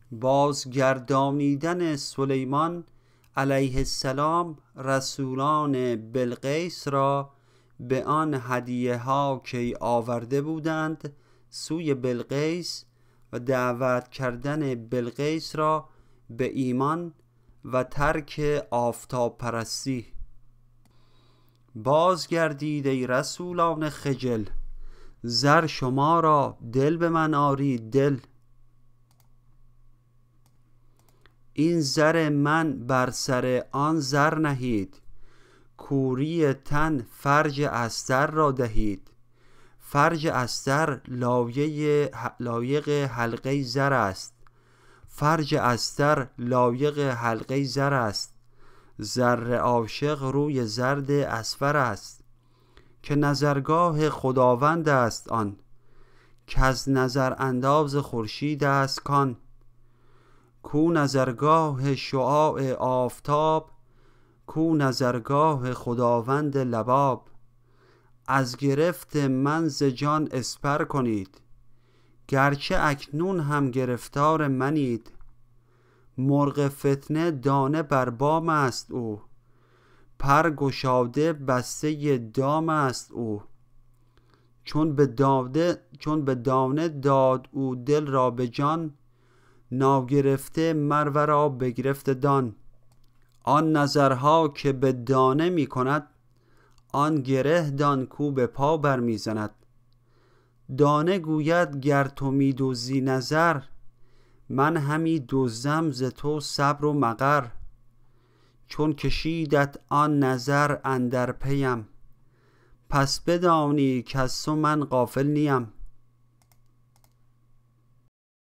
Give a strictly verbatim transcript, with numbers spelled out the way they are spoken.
بازگردانیدن سلیمان علیه السلام رسولان بلقیس را به آن هدیه ها که آورده بودند سوی بلقیس و دعوت کردن بلقیس را به ایمان و ترک آفتاب پرستی. بازگردید ای رسولان خجل، زر شما را دل به من آرید دل. این زر من بر سر آن زر نهید، کوری تن فرج استر را دهید. فرج استر لایق حلقه زر است، فرج استر لایق حلقه زر است. زر عاشق روی زرد اصفر است، که نظرگاه خداوند است آن. که از نظر انداز خورشید است کان، کو نظرگاه شعاع آفتاب، کو نظرگاه خداوند لباب. از گرفت من ز جان اسپر کنید، گرچه اکنون هم گرفتار منید. مرغ فتنه دانه بر بام است او، پر گشاده بسته دام است او. چون به داده چون به دانه داد او دل را به جان، ناگرفته مرورا بگرفت دان. آن نظرها که به دانه می کند، آن گره دان کو به پا بر می زند. دانه گوید گر تو می دزدی نظر، من همی دزدم ز تو صبر و مقر. چون کشیدت آن نظر اندر پیم، پس بدانی کز تو من غافل نیم.